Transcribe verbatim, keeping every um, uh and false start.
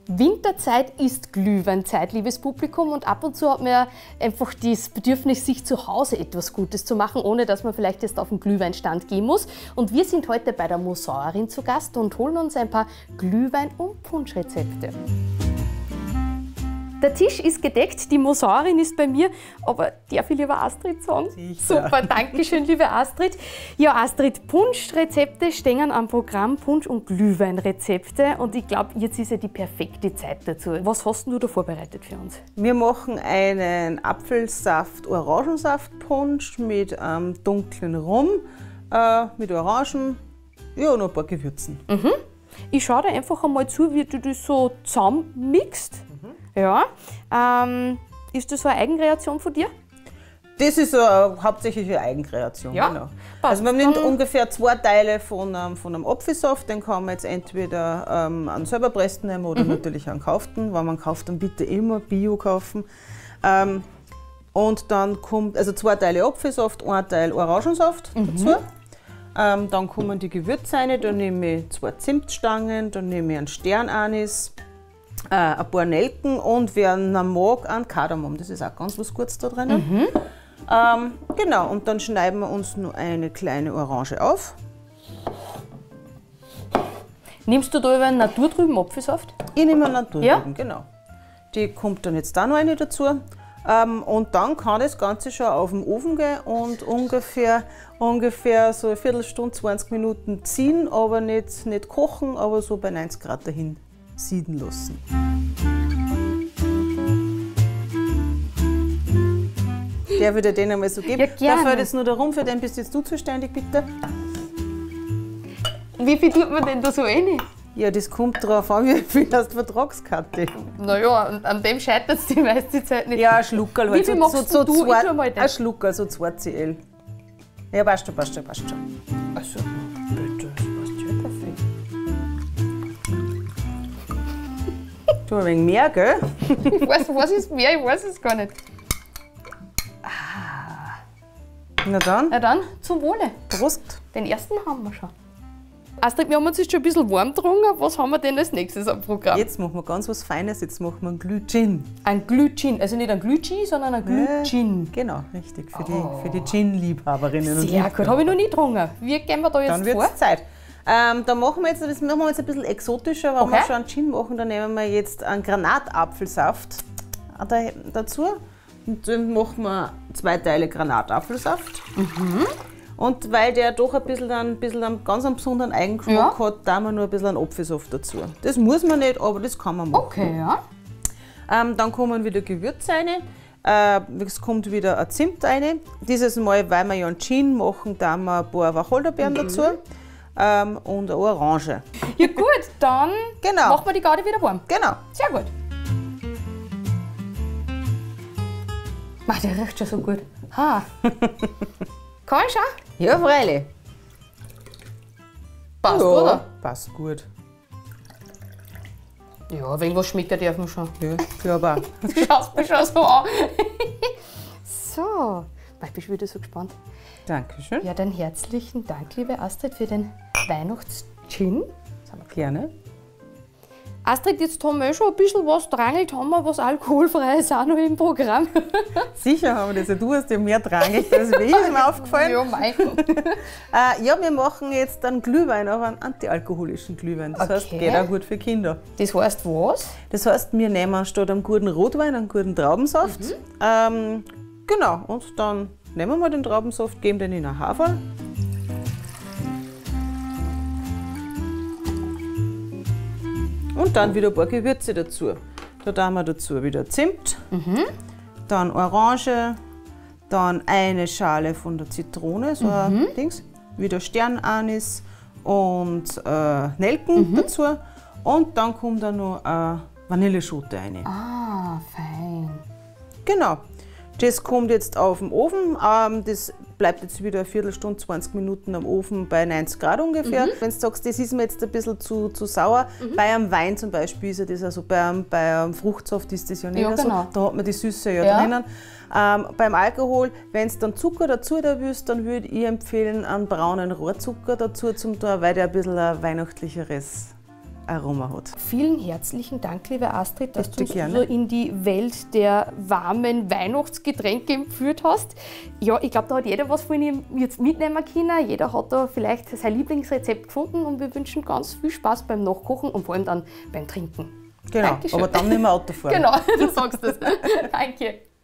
Winterzeit ist Glühweinzeit, liebes Publikum, und ab und zu hat man ja einfach das Bedürfnis, sich zu Hause etwas Gutes zu machen, ohne dass man vielleicht jetzt auf den Glühweinstand gehen muss. Und wir sind heute bei der Mosauerin zu Gast und holen uns ein paar Glühwein- und Punschrezepte. Der Tisch ist gedeckt, die Mosauerin ist bei mir, aber darf ich lieber Astrid sagen? Sicher. Super, danke schön, liebe Astrid. Ja, Astrid, Punschrezepte stehen am Programm, Punsch- und Glühweinrezepte, und ich glaube, jetzt ist ja die perfekte Zeit dazu. Was hast du da vorbereitet für uns? Wir machen einen Apfelsaft-Orangensaft-Punsch mit ähm, dunklen Rum, äh, mit Orangen, ja, und ein paar Gewürzen. Mhm. Ich schaue dir einfach einmal zu, wie du das so zusammenmixst. Mhm. Ja. Ähm, ist das so eine Eigenkreation von dir? Das ist eine hauptsächliche Eigenkreation, ja. Genau. Also man nimmt ungefähr zwei Teile von, ähm, von einem Apfelsaft, den kann man jetzt entweder ähm, an selber pressen nehmen oder mhm. natürlich an kauften. Wenn man kauft, dann bitte immer Bio kaufen. Ähm, und dann kommt, also zwei Teile Apfelsaft, ein Teil Orangensaft mhm. dazu. Ähm, dann kommen die Gewürze rein, da nehme ich zwei Zimtstangen, dann nehme ich einen Sternanis, äh, ein paar Nelken und wer einen mag, einen Kardamom. Das ist auch ganz was Gutes da drin. Mhm. Ähm, genau, und dann schneiden wir uns nur eine kleine Orange auf. Nimmst du da über einen naturtrüben Apfelsaft? Ich nehme einen naturtrüben, ja? genau. Die kommt dann jetzt da noch eine dazu. Ähm, und dann kann das Ganze schon auf den Ofen gehen und ungefähr, ungefähr so eine Viertelstunde, zwanzig Minuten ziehen, aber nicht, nicht kochen, aber so bei neunzig Grad dahin sieden lassen. Der würde den einmal so geben. Ja, gerne. Da fällt jetzt nur darum, für den bist jetzt du zuständig, bitte. Wie viel tut man denn da so rein? Ja, das kommt drauf an, wie viel hast du Vertragskarte. Naja, an dem scheitert es die meiste Zeit nicht. Ja, ein Schluckerl halt. Wie viel so, machst so, du? so zwei, Ich tu mal den. ein Schluckerl, so zwei Cl. Ja, passt schon, passt schon, passt schon. Also, bitte, das passt ja perfekt. Tu ein wenig mehr, gell? Ich weiß, was ist mehr, ich weiß es gar nicht. Na dann, Na dann, zum Wohle. Prost. Den ersten haben wir schon. Astrid, wir haben uns jetzt schon ein bisschen warm getrunken. Was haben wir denn als nächstes am Programm? Jetzt machen wir ganz was Feines, jetzt machen wir einen Glüh-Gin. Ein Glüh-Gin, also nicht ein Glüh-Gin, sondern ein Glüh-Gin. Genau, richtig, für Oh. die, für die Gin-Liebhaberinnen und Sehr Liebhaber. gut, habe ich noch nie getrunken. Wie gehen wir da jetzt Dann wird vor? es Zeit. Ähm, da machen wir, jetzt, das machen wir jetzt ein bisschen exotischer, wenn Okay. wir schon einen Gin machen, dann nehmen wir jetzt einen Granatapfelsaft da, dazu. Und dann machen wir zwei Teile Granatapfelsaft. Mhm. Und weil der doch ein bisschen, ein bisschen einen ganz einen besonderen Eigengeschmack Ja. hat, da wir nur ein bisschen einen Apfelsaft dazu. Das muss man nicht, aber das kann man machen. Okay, ja. Ähm, dann kommen wieder Gewürze rein. Äh, es kommt wieder ein Zimt rein. Dieses Mal, weil wir ja einen Gin machen, da haben wir ein paar Wacholderbeeren mhm. dazu. Ähm, und eine Orange. Ja gut, dann Genau. machen wir die Garde wieder warm. Genau. Sehr gut. Ach, der riecht schon so gut. Ha. Kann ich schon? Ja, freilich. Passt, ja, oder? Passt gut. Ja, wenn was schmeckt, darf man schon. Ja, ich glaube auch. Du schaust mich schon so an. So, ich bin schon wieder so gespannt. Dankeschön. Ja, dann herzlichen Dank, liebe Astrid, für den Weihnachts-Gin. Gerne. Astrid, jetzt haben wir schon ein bisschen was drangelt, haben wir was Alkoholfreies auch noch im Programm. Sicher haben wir das. Ja, du hast ja mehr drangelt als ich, ist mir aufgefallen. Ja, mein. äh, ja, wir machen jetzt einen Glühwein, aber einen antialkoholischen Glühwein. Das Okay. heißt, geht auch gut für Kinder. Das heißt was? Das heißt, wir nehmen statt einem guten Rotwein einen guten Traubensaft. Mhm. Ähm, genau, und dann nehmen wir den Traubensaft, geben den in ein Haferl. Und dann wieder ein paar Gewürze dazu. Da tun wir dazu wieder Zimt, mhm. dann Orange, dann eine Schale von der Zitrone, so mhm. ein Dings, wieder Sternanis und äh, Nelken mhm. dazu. Und dann kommt da noch äh, Vanilleschote rein. Ah, fein. Genau. Das kommt jetzt auf den Ofen. Ähm, das bleibt jetzt wieder eine Viertelstunde, zwanzig Minuten am Ofen bei neunzig Grad ungefähr. Mhm. Wenn du sagst, das ist mir jetzt ein bisschen zu, zu sauer, mhm. bei einem Wein zum Beispiel ist ja das also, bei einem, bei einem Fruchtsaft ist das ja nicht ja, genau. so. Da hat man die Süße ja, ja. drinnen. Ähm, beim Alkohol, wenn du dann Zucker dazu da willst, dann würde ich empfehlen, einen braunen Rohrzucker dazu zu tun, weil der ein bisschen ein weihnachtlicheres Aroma hat. Vielen herzlichen Dank, liebe Astrid, dass Bitte du uns gerne. so in die Welt der warmen Weihnachtsgetränke entführt hast. Ja, ich glaube, da hat jeder was von ihm jetzt mitnehmen können. Jeder hat da vielleicht sein Lieblingsrezept gefunden und wir wünschen ganz viel Spaß beim Nachkochen und vor allem dann beim Trinken. Genau, Dankeschön. aber dann nicht mehr Auto fahren. Genau, du sagst es. Danke.